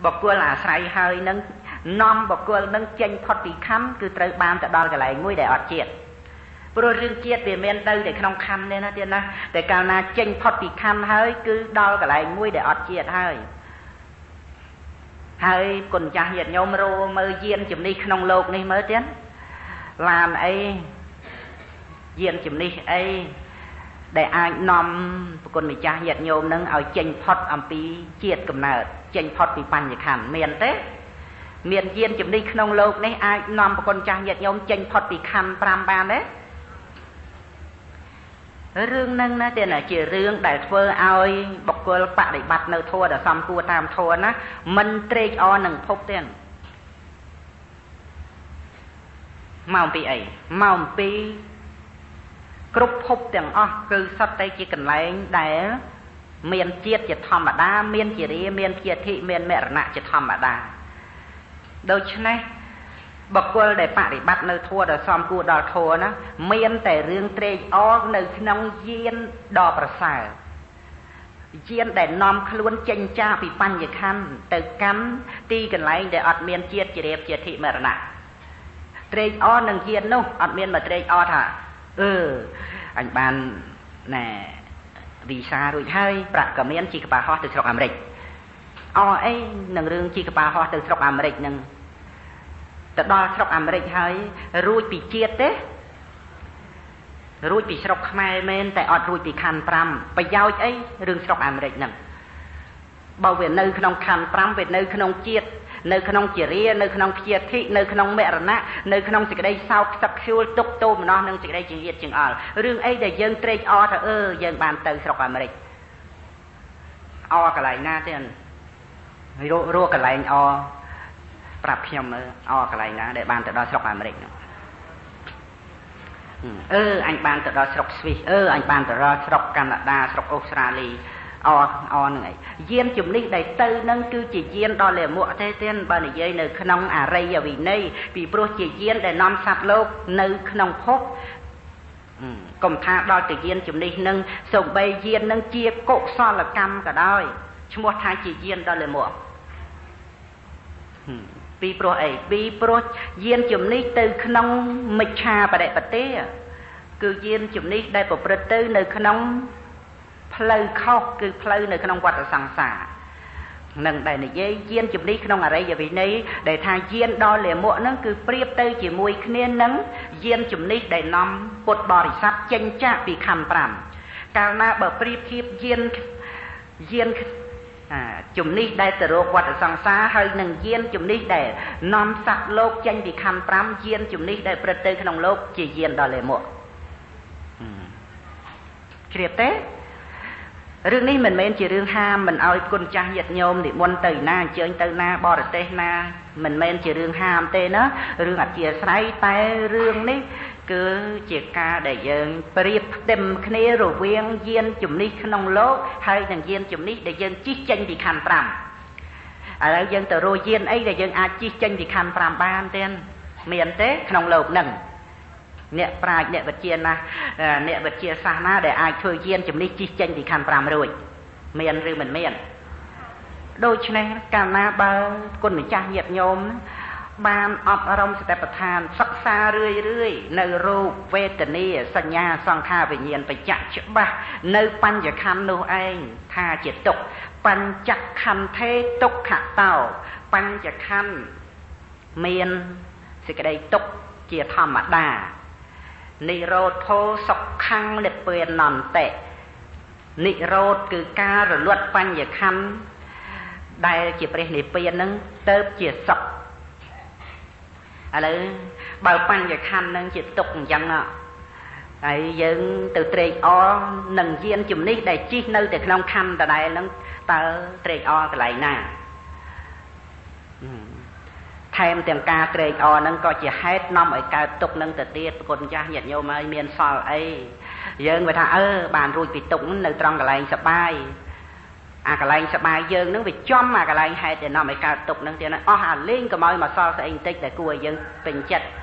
บกวนอาศัยเฮยนึงนอมบกวนนึงเจงพอดปีคำคือเตยบานแต่ดอลกันไหลงุ้ยได้อดเจียดโปรเรื่องเจียดเปลี่ยนเมนเตยแต่ขนมคำเนี่ยนะเดียนนะแต่การนาเจงพอดปีคำเฮยคือดอลกันไหลงุ้ยได้อดเจียดเฮยเฮยคนจ่าเหยียดโยมโรมือเยียนจุ่มนี่ขนมโลกนี่มือเตี้ยนลานไอเยียนจุ่มนี่ไอได้อายนอมคนมีจ่าเหยียดโยมนึงเอาเจงพอดอัมปีเจียดกำเนิดเจงพอดปีปัญญาขันเมียนเต้เมียนเยียนจุ่มนี่ขนมโลกนี่อายนอมคนจ่าเหยียดโยมเจงพอดปีคันปรามบานเต้เรื่องนึงนะเดี๋ยวน่ะเกี่ยเรื่องได้เฟอเอาบกเกลปะได้บัดเนื้อทัวแต่ซ้ำตัวตามทัวนะมันเตรกอหนึ่งพบเต้นเมาปีไอเมาปีกรุบพบเตียงอ๋อคือสัตย์ใจจีกันไหลได้เมียนเจียดจะทำแบบดาเมียนเจียรีเมียนเจียที่เมียนเมรณะจะทำแบบดาโดยฉะนั้นบกเกลได้ปะได้บัดเนื้อทัวแต่ซ้ำตัวดอทัวนะเมียนแต่เรื่องเตรกอในน้องเยียนดอประสาเยียนได้นอมขลุ่นเจงจ้าปีปัญญาคันแต่กันตีกันไหลได้อัดเมียนเจียดเจียรีเจียที่เมรณะเตรกอหนึ่งเยียนนู้อัดเมียนมาเตรกอท่าanh ban nè vì sao rồi hay bạc cầm miếng chỉ cả hoa từ sọc Amerik ấy nâng rương chỉ cả hoa từ sọc Amerik nâng từ đó sọc Amerik hay ruồi bị chết đấy ruồi bị sọc Khmer men tại ọt ruồi bị khăn pram bây giờ ấy rương sọc Amerik nâng bao về nơi khung khăn pram về nơi khung chết nơi khung chỉ riêng nơi khung chia thị nơi khung mẹ rana nơi khung chỉ cái đây sau sắc siêu tục tô mà nó nâng chỉ cái đây chừng việt chừng rương ấy để dân trade o thà dân bàn từ sọc Amerik o cái này na thế rô cái này o prap nhom o cái này na để bàn từ đó sọc Amerik anh bàn từ đó sọc Swiss anh bàn từ đó sọc Canada sọc Australia o này diên chùm ní đầy tư nâng cứ chỉ diên đo lệ muộn thế tiên bà này dây nơi khăn à rây vì này vì pro chỉ diên để non sạch lô nơi khăn phốt cùng tha đo từ diên chùm ní nâng sống bay diên nâng chia cộ so là căm cả đôi chung một hai chỉ diên đo lệ muộn vì pro ấy vì pro diên chùm ní từ khăn mịch trà bà đệ bà tế cứ diên chùm ní đầy bộ pro tư nơi khănเพลย์เข้าคือเพลย์ในขนมวัดสังสารหนึ่งได้ในเยี่ยนจุดนี้ขนมอะไรอย่างนี้ได้ทางเยี่ยนดอเหลี่ยมนั่นคือเปรียบเตยจีมวยเนียนนั้นเยี่ยนจุดนี้ได้นำปดบริษัทเจนจ้าปีคำปรำการมาแบบเปรียบเทียบเยี่ยนจุดนี้ได้แต่โรควัดสังสารให้หนึ่งเยี่ยนจุดนี้ได้นำสัตว์โลกเจนปีคำปรำเยี่ยนจุดนี้ได้เปรียบเตยขนมโลกจีเยี่ยนดอเหลี่ยมเรียบเต้เรื่องนี้มันเป็นเรื่องห้ามมันเอาคนจ่าเหยียดโยมดิมนตื่นหน้าเจอตื่นหน้าบอดเตะหน้ามันเป็นเรื่องห้ามเตะนะเรื่องอัดเจียใส่แต่เรื่องนี้คือเจียกาได้ยังเปรียบเต็มคณีรูเวียงเยียนจุ่มนี้ขนมโลกให้ดังเยียนจุ่มนี้ได้ยังชี้จังดิคันปรำอะไรยังแต่โรเยียนไอ้ได้ยังอาชี้จังดิคันปรำบ้านเต้นเมียนเตะขนมโลกหนึ่งเนี่ยปลายเนี่ยบัดเจียนนะเนี่ยบัดเจียซาหน้าได้อายช่วยเยียนจุ่มนี้จีเจนที่คันปรามรวยเมียนหรือมันเมียนโดยเฉพาะการนาบาคนหนึ่งจ่าเหยียบโยมบานอบอารมณ์สติปัฏฐานศึกษาเรื่อยๆในรูปเวทนีสัญญาสังขารวิญญาณไปจักฉบับในปัญจขันธ์นู้เองท่าเจตกปัญจขันธ์เทตกขะเต่าปัญจขันธ์เมียนสิกระไดตกเจียธรรมดานิโรธโทสกขังเล็บเปลี่ยนนอนเตะนิโรธคือการระลวดปัญญาคันได้จีเปลี่ยนนิเปลี่ยนนึงเติบจีสกอะไรบางปัญญาคันนึงจีตกยังอ่ะไอ้ยังtừเตะอ้อหนึ่งเยียนจุ่มนี้ได้จีนึงแต่ขนมคันแต่ได้นึงตาเตะอ้อก็ไหลหน้าแทนเตียงกาเตะอ้อนั่นก็จะให้น้ำไอ้กาตกนั่งแต่เตี้ยคนจะเหยียดโยมไอ้เมียนซอไอ้ยังไปท่าบานรุ่ยปีตุกนั่นในตรองกระไรสบายกระไรสบายยังนั่งไปจ้อมกระไรให้แต่น้ำไอ้กาตกนั่งเตี้ยนั่นเล่นก็มอยมาซอใส่อินติกแต่กลัวยังเป็นจัด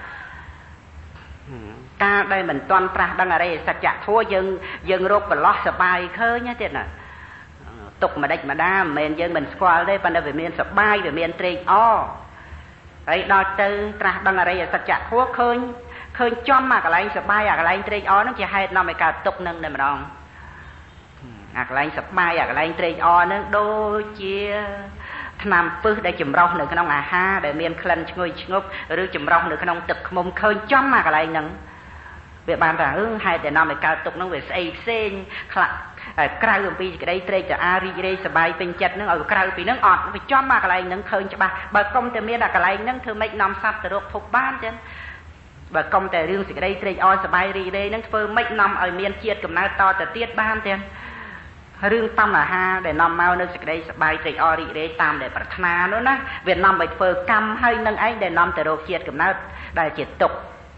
กาได้เหมือนตอนปลาดังอะไรสัจจะทั่วยังรบกับล้อสบายเคยเนี่ยเตี้ยน่ะ tục mà đạch mà đa mình dân mình qua đây ban đầu về miền sập bay về miền trì ấy đo tư tra đăng ở đây sạch chặt khua khơi khơi chom mà cái này sập bay cái này trì nó chỉ hay nó mới cả tục nâng này mà đong cái này sập bay cái này trì nó đôi chia nằm pư để chùm rau nữa cái nông ha để miền khăn ngồi ngốc rồi chùm rau nữa cái nông tực mông khơi chom mà cái này nâng việc bàn rằng hay để nó mới cả tục nó về xây sen cày ở pi cái đây trade cho ari đây sờ bay bên chật nó ở cày pi nó ọt nó phải cho mà cái này nó khơi cho bà côngแต่ miền là cái này nó thưa mấy năm sắp từ được phục ban chứ bà côngแต่ riêng cái đây trade oi sờ bay ri đây nó phơi mấy năm ở miền chiết cầm ná to từ tiết ban chứ riêng tâm là ha để năm mau nó cái đây sờ bay trade oi ri đây tam để bật na nữa nè Việt Nam bị phơi cam hay nâng ấy để năm từ được chiết cầm ná đại chiết tục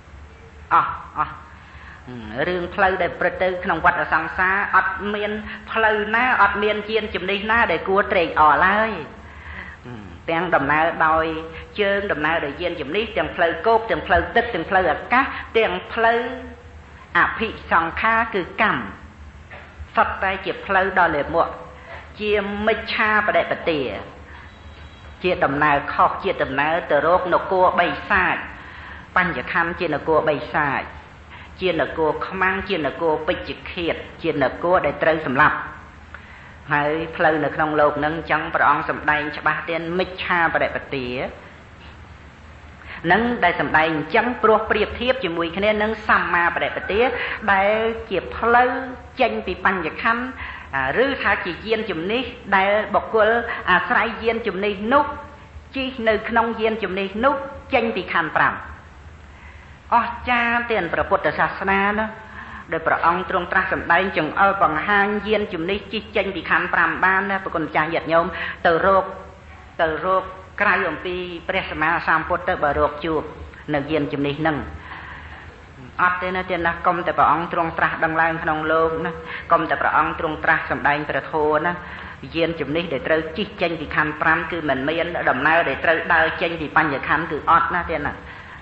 រឿងផ្លូវដែលប្រទៅក្នុងវត្តសង្សារអត់មានផ្លូវណាអត់មានជាជំនិះណាដែលគួរត្រេកអរឡើយទាំងដំណើរដោយជើងដំណើរដោយយានជំនិះទាំងផ្លូវគោកទាំងផ្លូវទឹកទាំងផ្លូវអាកាសទាំងផ្លូវអភិសង្ខារគឺកម្មសុទ្ធតែជាផ្លូវដ៏លាមកជាមិច្ឆាបដិបទាជាដំណើរខុសជាដំណើរទៅរកនគរបីសាចបញ្ញខੰជានគរបីសាចជានគរខ្មាំងជានគរពេជ្ជឃាតជានគរដែលត្រូវសម្លាប់ហើយផ្លូវនៅក្នុងលោកនឹងចឹងព្រះអង្គសម្ដែងច្បាស់ទៀតមិច្ឆាបដិបទានឹងដែលសម្ដែងអញ្ចឹងព្រោះប្រៀបធៀបជាមួយគ្នានឹងសម្មាបដិបទាដែលជាផ្លូវចេញពីបញ្ញខੰឬថាជាយានជំនិះដែលបុគ្គលអាស្រ័យយានជំនិះនោះជិះនៅក្នុងយានជំនិះនោះចេញពីខੰ5អស្ចារ្យទាំងព្រះពុទ្ធសាសនាណាដោយព្រះអង្គទ្រង់ត្រាស់សម្ដែងចង្អុលបង្ហាញយានជំនិះជិះចេញពីខੰ 5បានណាប្រគុណចាស់ញាតិញោមទៅរកក្រៅអំពីព្រះសម្មាសម្ពុទ្ធទៅបើរកជួបនៅយានជំនិះនឹងអត់ទេណាទៀតណាកុំតែព្រះអង្គទ្រង់ត្រាស់ដឹងឡើងក្នុងលោកណាកុំតែព្រះអង្គទ្រង់ត្រាស់សម្ដែងព្រះធម៌ណាយានជំនិះដែលត្រូវជិះចេញពីខੰ 5គឺមិនមានដំណើរដែលត្រូវដើរចេញពីបញ្ញខੰគឺអត់ណាទៀតណា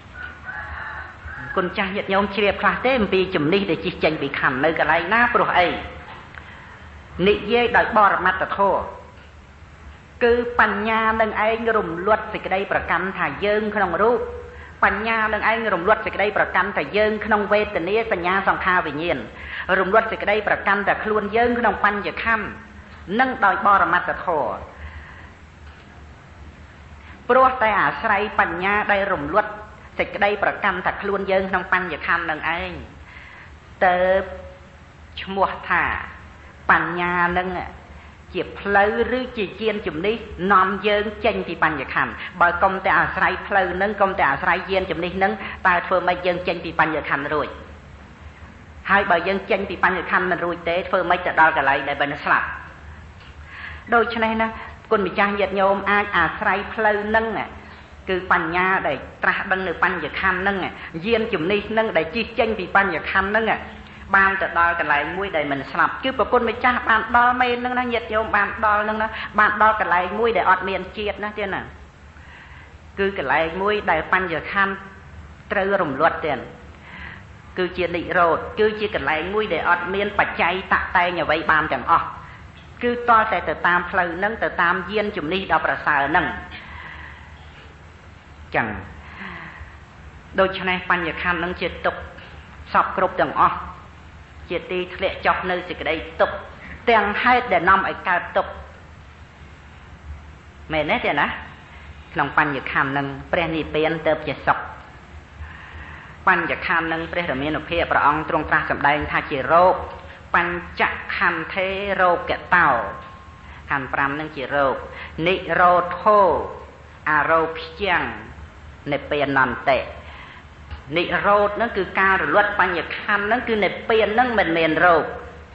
គុណចាស់ញាតិញោមជ្រាបខ្លះទេអំពីជំនិះដែលជិះចេញពីខੰនៅកន្លែងណាព្រោះអីនិយាយដោយបរមត្តធម៌គឺបញ្ញានឹងឯងរំលត់សេចក្តីប្រកាន់ថាយើងក្នុងរូបបញ្ញានឹងឯងរំលត់សេចក្តីប្រកាន់ថាយើងក្នុងវេទនាសញ្ញាសង្ខារវិញ្ញាណរំលត់សេចក្តីប្រកាន់ថាខ្លួនយើងក្នុងបញ្ញខੰនឹងដោយបរមត្តធម៌ព្រោះតែអាស្រ័យបញ្ញាដែលរំលត់សេចក្តីប្រកាន់ថាខ្លួនយើងក្នុងបញ្ញខੰនឹងឯងទៅឈ្មោះថាបញ្ញានឹងជាផ្លូវឬជាយានជំនិះនាំយើងចេញពីបញ្ញខੰបើកុំតែអាស្រ័យផ្លូវនឹងកុំតែអាស្រ័យយានជំនិះនឹងតើធ្វើម៉េចយើងចេញពីបញ្ញខੰរួចហើយបើយើងចេញពីបញ្ញខੰមិនរួចទេធ្វើម៉េចទៅដល់កន្លែងដែលបានស្លាប់ដូច្នេះណាគុណម្ចាស់ញាតិញោមអាចអាស្រ័យផ្លូវនឹងគឺបញ្ញាដែលត្រាស់ដឹងនៅបញ្ញខੰនឹងយានជំនិះនឹងដែលជិះចេញពីបញ្ញខੰនឹងបានទៅដល់កន្លែងមួយដែលមិនស្លាប់គឺប្រគុណម្ចាស់បានដល់មែននឹងណាញាតិញោមបានដល់នឹងណាបានដល់កន្លែងមួយដែលអត់មានជាតិណាទៀតណាគឺកន្លែងមួយដែលបញ្ញខੰត្រូវរំលត់ទៀតគឺជានិរោធគឺជាកន្លែងមួយដែលអត់មានបច្ច័យតាក់តែងអ្វីបានទាំងអស់គឺតតែទៅតាមផ្លូវនឹងទៅតាមយានជំនិះដ៏ប្រសើរនឹងចឹងដូច្នេះបញ្ញខੰនឹងជាទុក្ខសពគ្រប់ទាំងអស់ជាទីធ្លាក់ចុះនៅសេចក្តីទុក្ខទាំងហេតុដែលនាំឲ្យកើតទុក្ខមែនទេណាក្នុងបញ្ញខੰនឹងព្រះនិព្វានទៅជាសុខបញ្ញខੰនឹងព្រះរាមានុភាពព្រះអង្គទ្រង់ត្រាស់សម្ដែងថាជារោគបញ្ចខន្ធេរោគតោខੰ 5នឹងជារោគនិរោធោអរោព្យ៉ាងនិព្វានន្តេនិរោធហ្នឹងគឺការរលត់បញ្ញខੰហ្នឹងគឺនិព្វានហ្នឹងមិនមែនរោគ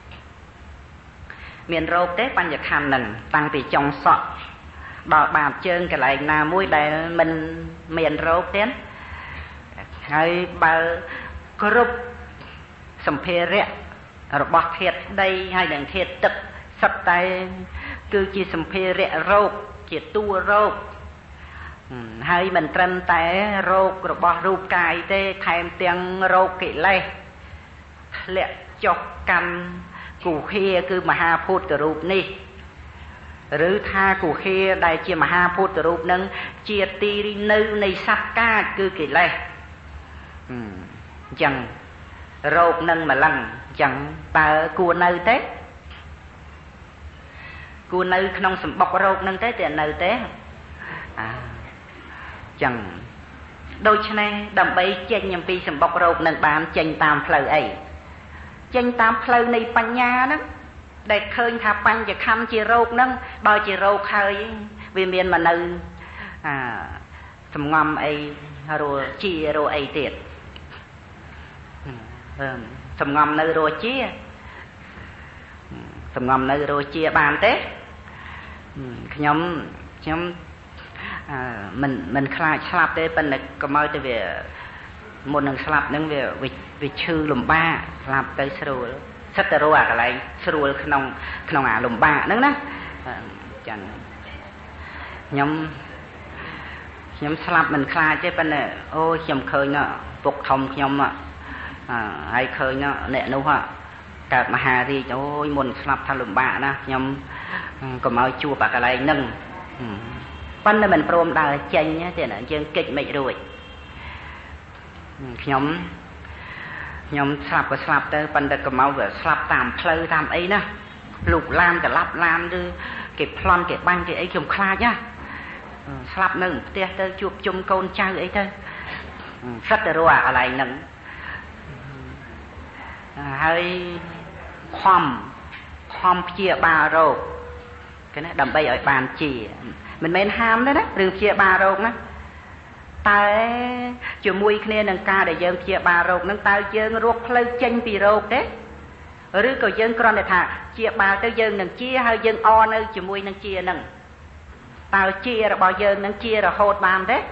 មានរោគទេបញ្ញខੰហ្នឹងតាំងពីចុងសក់ដល់បាតជើងកន្លែងណាមួយដែលមិនមានរោគទេហើយបើគ្រប់សម្ភារៈរបស់ធាតុដីហើយនិងធាតុទឹកសុទ្ធតែគឺជាសម្ភារៈរោគជាតួរោគហើយមិនត្រឹមតែរោគរបស់រូបកាយទេថែមទាំងរោគកិលេសធ្លាក់ចុះកម្មគុហាគឺមហាភូតរូបនេះหรือท่ากูเฮได้เจียมหาพุทธรูปนั้นเจียตีนึในสับกาคือกิเลสจังโรคนั้นมาลังจังตากูในเต้กูในขนมสมบัติโรคนั้นเต้แต่ในเต้จังโดยฉะนั้นดำไปเจนยังปีสมบัติโรคนั้นบานเจนตามเพลไอเจนตามเพลในปัญญานั้นได้เคยทำปัญญาคำจีโรคนั้นบ่จีโรคเคยวิเมียนมาในสมงอมไอรัวจีรัวไอเตียดสมงอมในรัวจีสมงอมในรัวจีบานเต้ขยมmình khai slap đây bên này có mấy cái về một lần slap nâng về về chư lùm ba slap tới sưu sắp tới rồi cái này sưu không lùm ba nâng đó chẳng nhóm slap mình khai chứ bên này ôi nhầm khơi nó phục thông nhầm ai khơi nó nè nấu hả cả mà hà thì ôi một slap thay lùm ba đó nhóm có mấy chua bạc cái này nângวันนั้นมันโปรมดาวเจนเนี่ยแต่เนี่ยยังเก่งไม่รวยยมสลับก็สลับแต่ปันแต่ก็เมาแบบสลับตามเพลย์ตามไอ้นะลูกลามกับรับลามหรือเก็บพลอนเก็บบังเก็บไอ้ขมคลาจ้ะสลับหนึ่งเตี้ยเตอจูบจุ่มโกนเจ้าไอ้เตอสัตว์รัวอะไรหนึ่งให้ความเพียบาโรcái này đầm bay ở bàn chỉ mình men ham đấy đừng chia ba rột nữa tại chiều mui kia nâng ca để dân chia ba rột nâng tao dân ruột phơi chân bị rột đấy rồi còn dân con này thà chia ba tới dân nâng chia hay dân o nơi chiều mui nâng chia nâng tao chia rồi bao dân nâng chia rồi hốt bàn đấy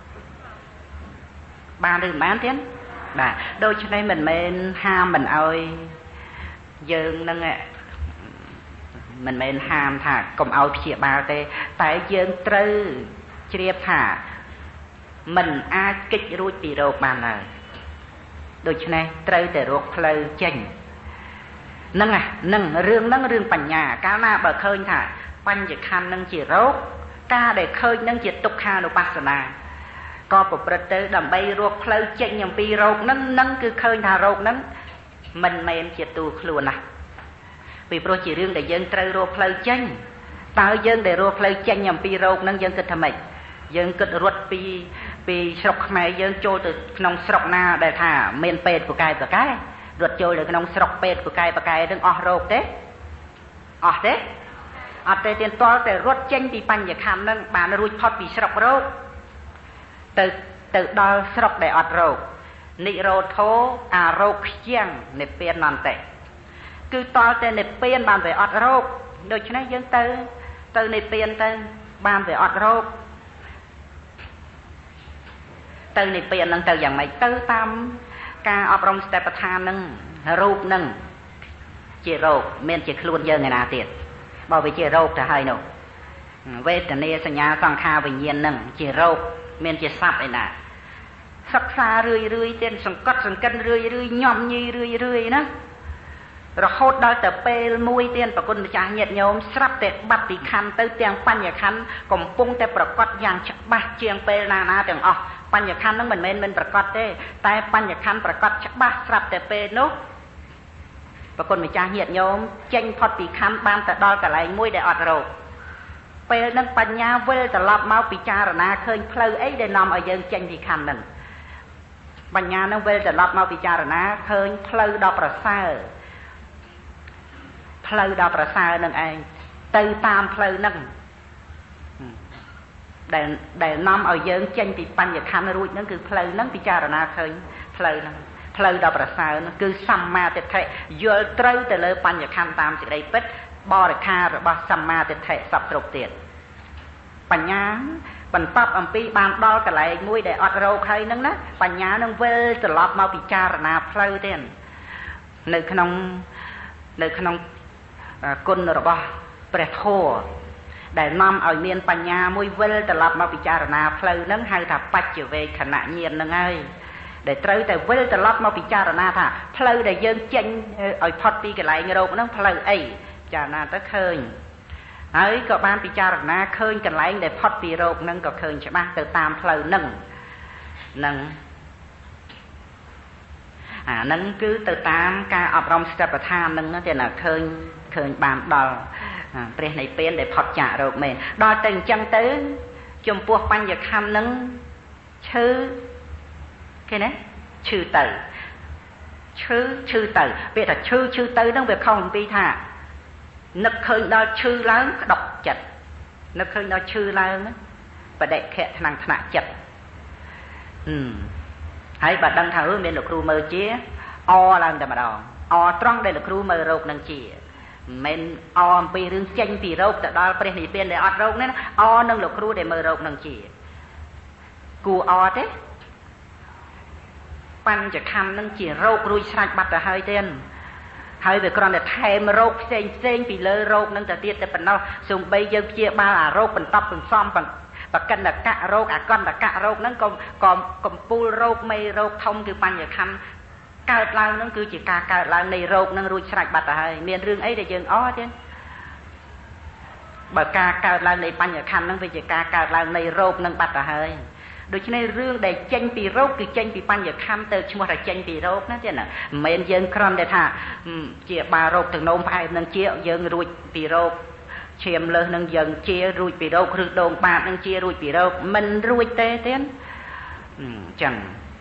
bàn đừng bán tiếng bà đôi cho nên mình men ham mình ơi dân nâng ạ mình men ham thà cùng ao chia ba tê tại dân trừ chiếp thà mình ai kích ruột bị rột bàn này đôi cho nên trừ để ruột phơi chỉnh nâng rươngปัญญาก้าวหน้าเบิกเคยค่ะปัญญาคันนางจีโรคก้าได้เคยนางจีตุกขานุปัสสนาก็ปประเตอดำใบรวกเพลย์เจงอย่างปีโรคนั่นคือเคยทาโรคนั้นมันไม่เจียตูครัวนะปีโปรจีเรื่องได้ยังเตยรวกเพลย์เจงตายยังได้รวกเพลย์เจงอย่างปีโรคนั้นยังเกิดทำไมยังเกิดรถปีสกแม่ยังโจตนองสกนาได้ท่าเมนเป็ดกับกายกับกายรถโจเลยนองสกเป็ดกับกายกับกายต้องออกโรคเด้ออกเด้ออกแต่เตียนตัวแต่รถเจงปีปัญญาคำนั้นบานรุ่ยพอดปีสกโรคtự đo sọc để ọt râu nị rô thố rô khiêng nị biên nòn tệ cứ to tên nị biên bàn về ọt râu đôi chứ nói dân từ nị biên tư bàn về ọt râu từ nị biên nâng từ dạng mày tư tam ca ọp rong step tha nâng rụp nâng chì rô miền chì luôn dân ngày nào tiệt bảo vì chì rô là hơi nụ về tờ nê sân nhà xong kha bình nhiên nâng chì rô miền chì sắp ấy nà sắc xa rươi tên sông cất sông cân rươi nhòm nhi rươi ná rồi hốt đôi tờ pê mùi tên và con cha nhiệt nhóm sắp tệ bắt bị khăn tới tiền pan nhà khăn còn pung tệ bật cọt giang chắc ba chiang pê na tiền pan nhà khăn nó mình bật cọt thế tại pan nhà khăn bật cọt chắc ba sắp tệ pê nốt và con cha nhiệt nhóm tranh phật bị khăn ban tờ đôi cả lại mùi để ọt rồi pê nâng pan nhà vơi tờ lọp mau bị cha rồi na khơi phơi ấy để nằm ở dân tranh bị khăn nèปัญญานั่งเวลแต่รับมาพิจารณาเคยเพลย์ดอกประเสริฐเพลย์ดอกประเสริฐนั่นเองตื่นตามเพลย์นั่งแต่นำเอาเยิงเจนติปัญญาคันรุ่ยนั่นคือเพลย์นั่งพิจารณาเคยเพลย์นั่งเพลย์ดอกประเสริฐนั่นคือสัมมาเตถะโยนเตยแต่เลยปัญญาคันตามสิ่งใดเป็ดบริคาหรือบ่สัมมาเตถะสับตรกเตียนปัญญาปัญปับอัมพีบานดอลกันเลยมวยได้อดเราใครนั่งนะปัญญานั่งเวลจะลอบมาพิจารณาเพลย์เด่นในขนมกุลหรือบ่เปรตโคได้นำเอาเนียนปัญญามวยเวลจะลอบมาพิจารณาเพลย์นั่งให้ถ้าปัจจุบันขณะเนียนนั่งไงได้เตยแต่เวลจะลอบมาพิจารณาถ้าเพลย์ได้ยืนเจนเอาพอดปีกันเลยโรคนั่งเพลย์ไอจานาตะเคยហើយក៏បានពិចារណាឃើញកន្លែងដែលផុតពីរោគនឹងក៏ឃើញច្បាស់ទៅតាមផ្លូវនឹងអានឹងគឺទៅតាមការអប់រំស្តិបដ្ឋាននឹងទេណាឃើញបានដល់ព្រះនិព្វានដែលផុតចាករោគមែនដល់ទៅអញ្ចឹងទៅចំពោះបញ្ញខੰនឹងឈឺគេណាឈឺទៅពាក្យថាឈឺទៅហ្នឹងវាខុសអំពីថានឹកឃើញដល់ឈឺឡើងក្តុកចិត្តនឹកឃើញដល់ឈឺឡើងបដិខៈថ្នាំងថ្នាក់ចិត្តហើយបើដឹងថាមានលោកគ្រូមើលជាអឡើងតែម្ដងអត្រង់ដែលលោកគ្រូមើលរោគនឹងជាមិនអអំពីរឿងចេញពីរោគទៅដល់ព្រះនិព្វានដែលអត់រោគនេះណាអនឹងលោកគ្រូដែលមើលរោគនឹងជាគួរអទេបញ្ចខੰនឹងជារោគរួចស្រេចបាត់ទៅហើយទេហើយវាគ្រាន់តែថែមរោគផ្សេងពីលើរោគនឹងទៅទៀតតែប៉ុណ្ណោះសូម្បីយើងព្យាបាលអារោគបន្តបន្សំបកិនកៈរោគអកន្តកៈរោគហ្នឹងក៏កំពូលរោគមេរោគធំគឺបញ្ញខੰកើតឡើងហ្នឹងគឺជាការកើតឡើងនៃរោគហ្នឹងរួចស្រេចបាត់ទៅហើយមានរឿងអីដែលយើងអត់ទេបើការកើតឡើងនៃបញ្ញខੰហ្នឹងវាជាការកើតឡើងនៃរោគហ្នឹងបាត់ទៅហើយដូច្នេះរឿងដែលចេញពីរោគគឺចេញពីបញ្ញខੰទៅឈ្មោះថាចេញពីរោគណាទេណាមិនមែនយើងគ្រាន់តែថាជាបារោគទឹកនោមផ្អែមនឹងជាយើងរួចពីរោគឈាមលើសនឹងយើងជារួចពីរោគឬដងបាតនឹងជារួចពីរោគមិនរួចទេអញ្ចឹង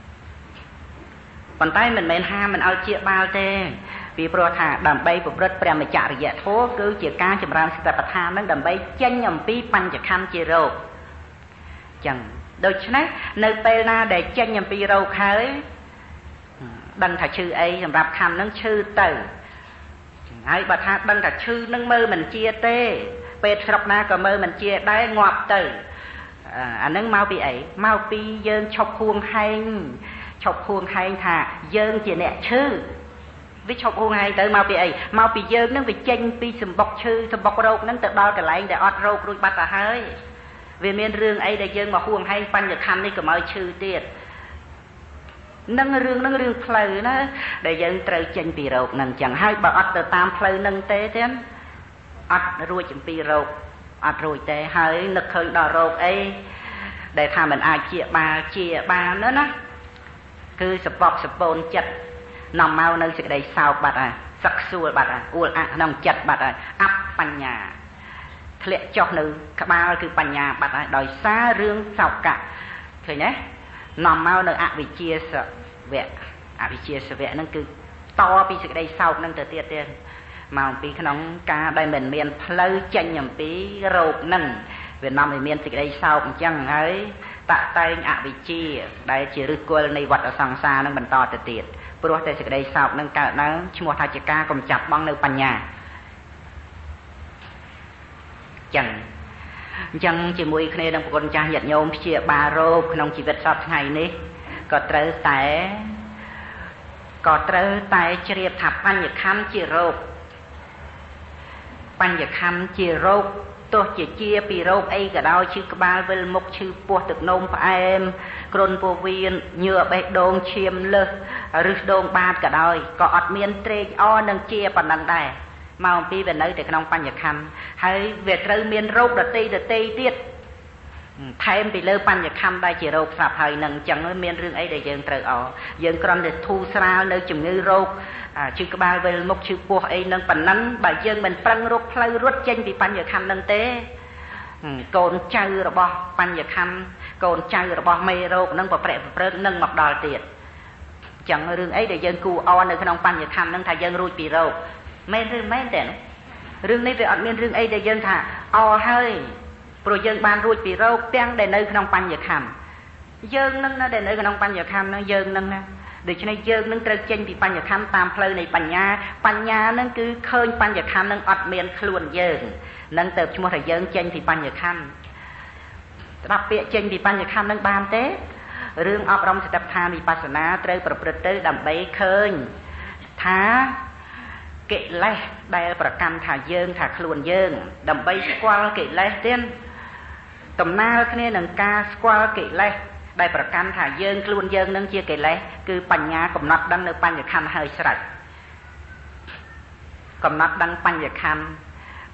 ប៉ុន្តែមិនមែនហាមមិនឲ្យជាបាលទេពីព្រោះថាដើម្បីប្រព្រឹត្តព្រះមច្ចរិយធម៌គឺជាការចម្រើនសតិប្បដ្ឋាននឹងដើម្បីចេញអំពីបញ្ញខੰជារោគអញ្ចឹងដូច្នេះនៅពេលណាដែលចេញអំពីរោគហើយដឹងថាឈឺអីសម្រាប់ខੰនឹងឈឺទៅហើយបើថាដឹងថាឈឺនឹងមើលមិនជាទេពេទ្យស្រុកណាក៏មើលមិនជាដែរងាប់ទៅអានឹងមកពីអីមកពីយើងឈប់ហួងហែងថាយើងជាអ្នកឈឺវាឈប់ហួងហែងទៅមកពីអីមកពីយើងនឹងវាចេញពីសម្បុកឈឺសម្បុករោគនឹងទៅដល់កន្លែងដែលអត់រោគរួចបាត់ទៅហើយវាមានរឿងអីដែលយើងមកហួងហែងបញ្ញខੰនេះក៏មកឈឺទៀតនឹងរឿងផ្លូវណាដែលយើងត្រូវចេញពីរោគនឹងចឹងហើយបើអត់ទៅតាមផ្លូវនឹងទេអត់រួចអំពីរោគអត់រួចទេហើយនឹកឃើញដល់រោគអីដែលថាมันអាចជាបានណាគឺសពកសពូនចិត្តនាំមកនៅសេចក្តីសោកបាត់ហើយសឹកសួលបាត់ហើយអួលអាក់ក្នុងចិត្តបាត់ហើយអបញ្ញាធ្លាក់ចុះនៅក្បាលគឺបញ្ញាបាត់ហើយដោយសាររឿងសោកៈឃើញទេនាំមកនៅអវិជ្ជាសវៈហ្នឹងគឺតពីសេចក្តីសោកហ្នឹងទៅទៀតមកអំពីក្នុងការដែលមិនមានផ្លូវចេញអំពីរោគហ្នឹងវានាំឲ្យមានសេចក្តីសោកអញ្ចឹងហើយតតែងអវិជ្ជាដែលជាឫសគល់នៃវដ្តសង្សារហ្នឹងបន្តទៅទៀតព្រោះតែសេចក្តីសោកហ្នឹងកើតឡើងឈ្មោះថាជាការកំចាត់បងនៅបញ្ញាអញ្ចឹងជាមួយគ្នានឹងប្រគុណចាស់ញាតិញោមព្យាបាលរោគក្នុងជីវិតសពថ្ងៃនេះក៏ត្រូវតែជ្រាបថាបញ្ញខੰជារោគទោះជាពីរោគអីក៏ដោយឈឺក្បាលវិលមុខឈឺពោះទឹកនោមផ្អែមគ្រុនពោះវៀនញើបេះដូងឈាមលើសឬដងបាតក៏ដោយក៏អត់មានត្រេកអរនឹងជាប៉ុណ្ណឹងដែរមកអំពីវានៅតែក្នុងបញ្ញខੰហើយវាត្រូវមានរោគដតីទៀតថែមពីលើបញ្ញខੰដែលជារោគស្រាប់ហើយនឹងអញ្ចឹងមានរឿងអីដែលយើងត្រូវយើងគ្រាន់តែធូរស្រាលនៅជំងឺរោគឈឺក្បាលវិលមុខឈឺពោះអីនឹងប៉ុណ្ណឹងបើយើងមិនប្រឹងរកផ្លូវរត់ចេញពីបញ្ញខੰនឹងទេកូនចៅរបស់បញ្ញខੰកូនចៅរបស់មេរោគនឹងប្រព្រឹត្តនឹងមកដល់ទៀតអញ្ចឹងរឿងអីដែលយើងគួរនៅក្នុងបញ្ញខੰនឹងថាយើងរួចពីរោគមែនទេរឿងនេះវាអត់មានរឿងអីដែលយើងថាហើយព្រោះយើងបានរួចពីរោគទាំងដែលនៅក្នុងបញ្ញខੰយើងនឹងណាដែលនៅក្នុងបញ្ញខੰនឹងយើងនឹងណាដូច្នេះយើងនឹងត្រូវចេញពីបញ្ញខੰតាមផ្លូវនៃបញ្ញានឹងគឺឃើញបញ្ញខੰនឹងអត់មានខ្លួនយើងនឹងទៅឈ្មោះថាយើងចេញពីបញ្ញខੰស្ដាប់ពាក្យចេញពីបញ្ញខੰនឹងបានទេរឿងអប់រំសតិប្បដ្ឋានវិបស្សនាត្រូវប្រព្រឹត្តទៅដើម្បីឃើញថាកិលេសដែលប្រកាន់ថាយើងថាខ្លួនយើងដើម្បីស្គាល់កិលេសទៀតដំណើរគ្នានឹងការស្គាល់កិលេសដែលប្រកាន់ថាយើងខ្លួនយើងនឹងជាកិលេសគឺបញ្ញាកំណត់ដឹងនៅបញ្ញខੰហើយស្រេចកំណត់ដឹងបញ្ញខੰ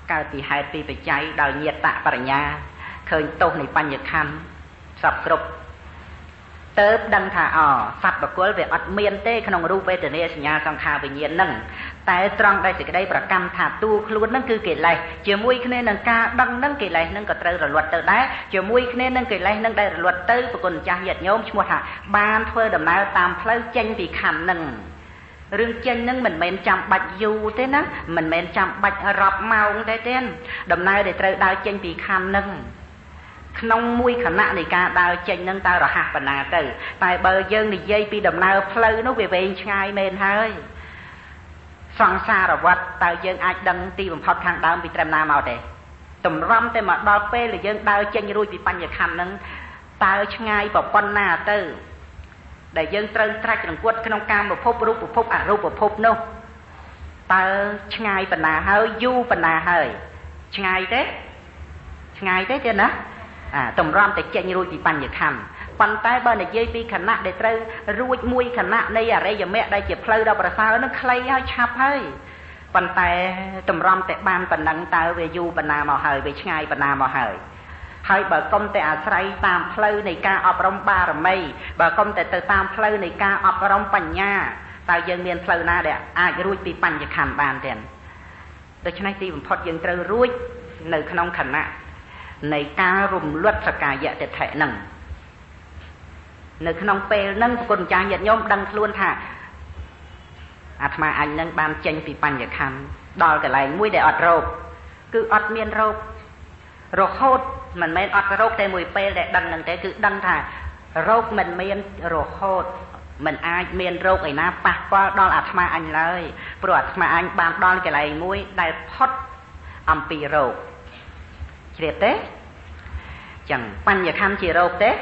កើតពីហេតុពីបច្ច័យដោយញាតតបរិញ្ញាឃើញទោសនៃបញ្ញខណ្ឌសពគ្រប់ទៅដឹងថាសត្វបកុលវាអត់មានទេក្នុងរូបវេទនាសញ្ញាសង្ខារវិញ្ញាណនឹងតែត្រង់ដែលសេចក្តីប្រកម្មថាទូខ្លួននឹងគឺកិលេសជាមួយគ្នានឹងការដឹងនឹងកិលេសនឹងក៏ត្រូវរលត់ទៅដែរជាមួយគ្នានឹងកិលេសនឹងដែលរលត់ទៅប្រគុណចាស់ញាតិញោមឈ្មោះថាបានធ្វើដំណើរតាមផ្លូវចេញពីខណ្ឌនឹងរឿងចេញនឹងមិនមែនចាំបាច់យូរទេណាមិនមែនចាំបាច់រាប់ម៉ោងទេទេដំណើរដែលត្រូវដើរចេញពីខណ្ឌនឹងក្នុងមួយខណៈនៃការដើរចេញនឹងតើរហ័សប៉ុណ្ណាទៅតែបើយើងនិយាយពីដំណើរផ្លូវនោះវាវែងឆ្ងាយមែនហើយសង្សារវដ្តតើយើងអាចដឹងទីបំផុតខាងដើមពីត្រឹមណាមកទេតម្រាំតែមកដល់ពេលដែលយើងដើរចេញរួចពីបញ្ញខណ្ឌនឹងតើឆ្ងាយប៉ុណ្ណាទៅដែលយើងត្រូវត្រាច់រង្គត់ក្នុងកាមភពរូបភពអរូបភពនោះតើឆ្ងាយប៉ុណ្ណាហើយយូរប៉ុណ្ណាហើយឆ្ងាយទេទេណាតម្រាំតែចេញរួចពីបញ្ញខណ្ឌប៉ុន្តែបើនិយាយពីខណៈដែលត្រូវរួចមួយខណៈនៃអរិយមគ្គដែលជាផ្លូវដ៏ប្រសើរនឹងខ្លីហើយឆាប់ហើយប៉ុន្តែតម្រាំតែបានប៉ុណ្ណឹងតើវាយូរប៉ុណ្ណាមកហើយវាឆ្ងាយប៉ុណ្ណាមកហើយបើកុំតែអាស្រ័យតាមផ្លូវនៃការអប់រំបារមីបើកុំតែទៅតាមផ្លូវនៃការអប់រំបញ្ញាតើយើងមានផ្លូវណាដែលអាចរួចពីបញ្ញខណ្ឌបានទេដូច្នេះទីបំផុតយើងត្រូវរួចនៅក្នុងខណៈនៃការរំលត់សកាយតិដ្ឋិនឹងនៅក្នុងពេលហ្នឹងប្រគុណចាស់ញាតិញោមដឹងខ្លួនថាអាត្មាអញនឹងបានចេញពីបញ្ញខណ្ឌដល់កន្លែងមួយដែលអត់រោគគឺអត់មានរោគរហូតមិនមែនអត់រោគតែមួយពេលដែលដឹងហ្នឹងទេគឺដឹងថារោគមិនមានរហូតមិនអាចមានរោគឯណាប៉ះពាល់ដល់អាត្មាអញឡើយព្រោះអាត្មាអញបានដល់កន្លែងមួយដែលផុតអំពីរោគជ្រាបទេចឹងបញ្ញខណ្ឌជារោគទេ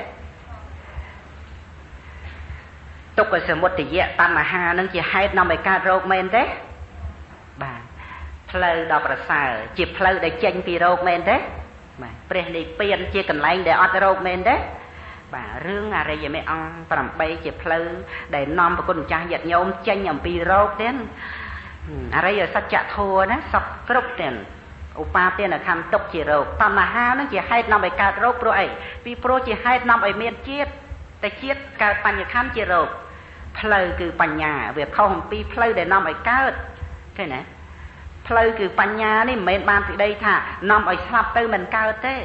ទុក្ខសមុទយៈតណ្ហានឹងជាហេតុនាំឲ្យកើតរោគមែនទេបាទផ្លូវដ៏ប្រសើរជាផ្លូវដែលចេញពីរោគមែនទេបាទព្រះនិព្វានជាកន្លែងដែលអត់រោគមែនទេបាទរឿងអរិយមេអង្គ8ជាផ្លូវដែលនាំប្រគុណម្ចាស់ញាតិញោមចេញអំពីរោគទេអរិយសច្ចធម៌ណាសពគ្រប់ទេឧបាទានខណ្ឌទុកជារោគតណ្ហានឹងជាហេតុនាំឲ្យកើតរោគព្រោះអីពីព្រោះជាហេតុនាំឲ្យមានជាតិតែជាតិកើតបញ្ញខណ្ឌជារោគផ្លូវគឺបញ្ញាវាខុសអំពីផ្លូវដែលនាំឲ្យកើតឃើញទេផ្លូវគឺបញ្ញានេះមិនមែនបានពីដីថានាំឲ្យស្លាប់ទៅមិនកើតទេ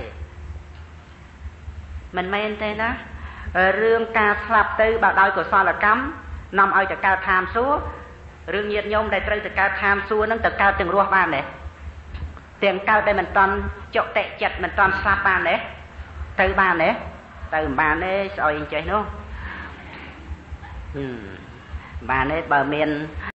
មិនមែនទេណារឿងការស្លាប់ទៅបើដោយកុសលកម្មនាំឲ្យទៅកើតឋានសួគ៌រឿងញាតិញោមដែលត្រូវទៅកើតឋានសួគ៌នឹងទៅកើតទាំងរស់បានទេទាំងកើតដែលមិនតន់ចុតិចិត្តមិនតន់ស្លាប់បានទេទៅបានទេទៅមិនបានទេស្អុយអញ្ចេះនោះបានទេបើមាន